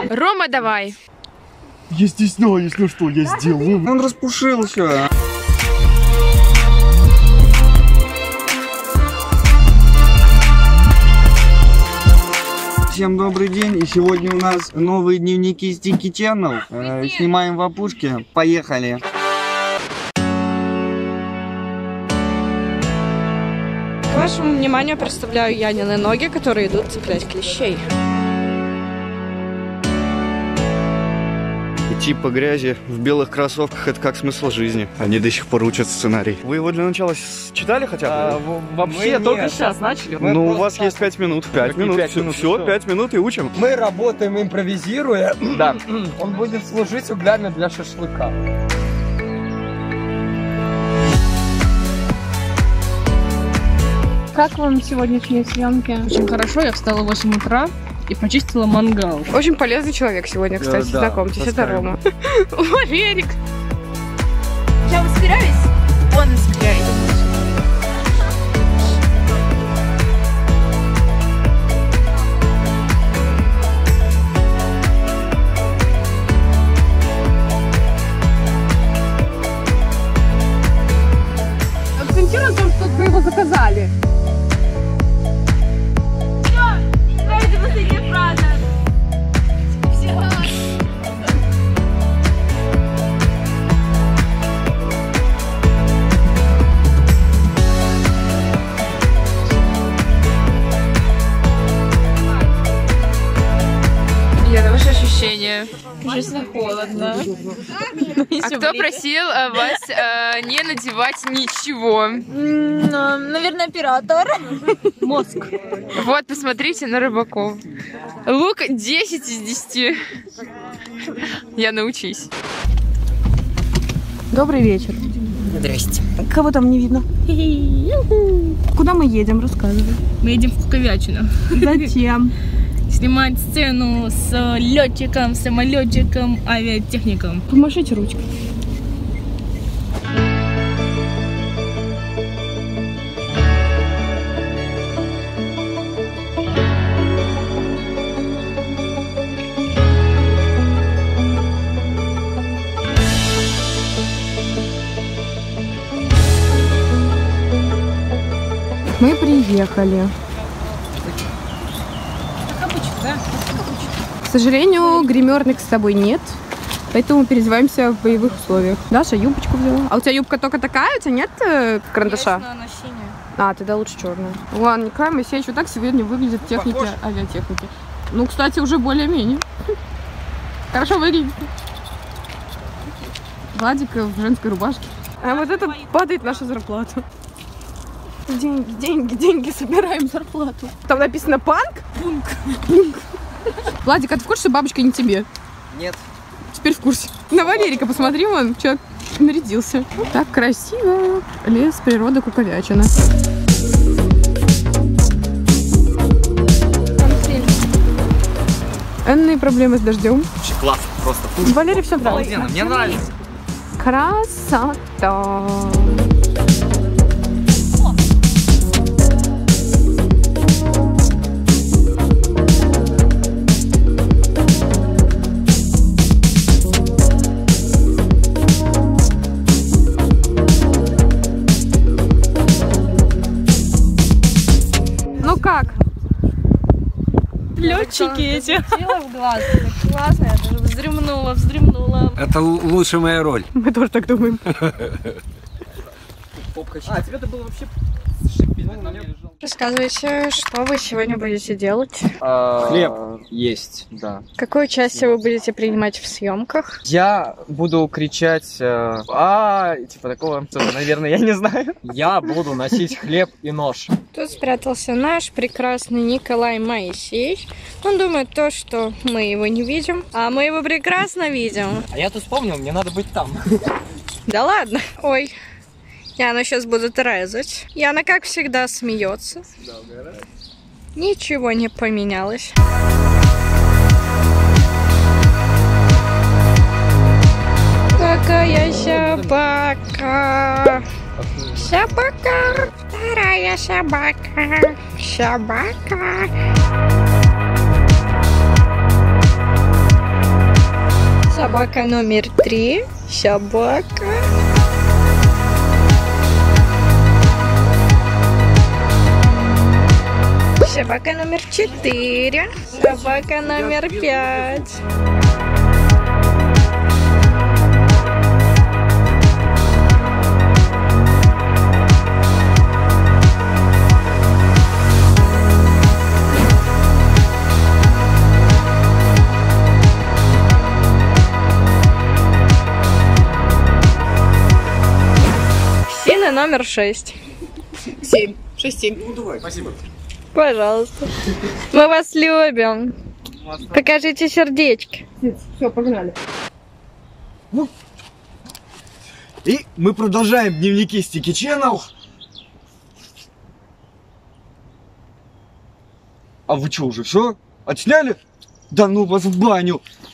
Рома, давай. Я стесняюсь, ну что я сделаю? Он распушился. Всем добрый день, и сегодня у нас новые дневники Sticky Channel. Снимаем в опушке. Поехали. К вашему вниманию представляю Янины ноги, которые идут цеплять клещей. Идти по грязи в белых кроссовках — это как смысл жизни. Они до сих пор учат сценарий. Вы его для начала читали хотя бы? Вообще только сейчас начали. Ну, у вас есть 5 минут. 5 минут. Все, 5 минут и учим. Мы работаем, импровизируя. Да. Он будет служить углями для шашлыка. Как вам сегодняшние съемки? Очень хорошо, я встала в 8 утра и почистила мангал. Очень полезный человек сегодня, кстати, да, знакомьтесь, это Рома. Валерик. Я ускоряюсь, он ускоряется. Акцентируем на том, что вы его заказали. Ощущения. Ужасно холодно. А кто просил вас не надевать ничего? Наверное, оператор. Мозг. Вот, посмотрите на рыбаков. Лук 10 из 10. Я научись. Добрый вечер. Здрасте. Кого там не видно? Куда мы едем? Рассказывай. Мы едем в Куковячино. Зачем? Снимать сцену с летчиком, самолетчиком, авиатехником. Помашите ручкой. Мы приехали. К сожалению, гримерных с тобой нет, поэтому переодеваемся в боевых условиях. Даша юбочку взяла. А у тебя юбка только такая? У тебя нет карандаша? Она синяя. А, тогда лучше черная. Ладно, Николай Моисеевич, вот так сегодня выглядит техники авиатехники. Ну, кстати, уже более-менее. Хорошо выглядит. Владик в женской рубашке. А вот это падает наша зарплата. Деньги, деньги, деньги, собираем зарплату. Там написано панк? Пунк. Владик, а ты в курсе, что бабочка не тебе? Нет. Теперь в курсе. На Валерика посмотри, вон, человек нарядился. Так красиво. Лес, природа, Куковячина. Энные проблемы с дождем. Класс, просто. Валерий все нравится. Мне нравится. Красота. Как? Летчики эти. Села в глаз. Классно, я даже вздремнула. Это лучшая моя роль. Мы тоже так думаем. А, тебе это было вообще... Рассказывайте, что вы сегодня будете делать? Хлеб есть, да. Какое участие вы будете принимать в съемках? Я буду кричать, типа такого, наверное, я не знаю. Я буду носить хлеб и нож. Тут спрятался наш прекрасный Николай Моисеевич. Он думает то, что мы его не видим, а мы его прекрасно видим. А я тут вспомнил, мне надо быть там. Да ладно. Ой. Яна сейчас будут резать. Яна, как всегда, смеется. Ничего не поменялось. Какая собака. Собака. Вторая собака. Собака. Собака номер 3. Собака. Собака номер 4. Собака номер 5. Сина номер 6. 7. 6-7. Пожалуйста. Мы вас любим. Покажите сердечки. Все, погнали. И мы продолжаем дневники Sticky Channel. А вы что, уже все? Отсняли? Да ну вас в баню.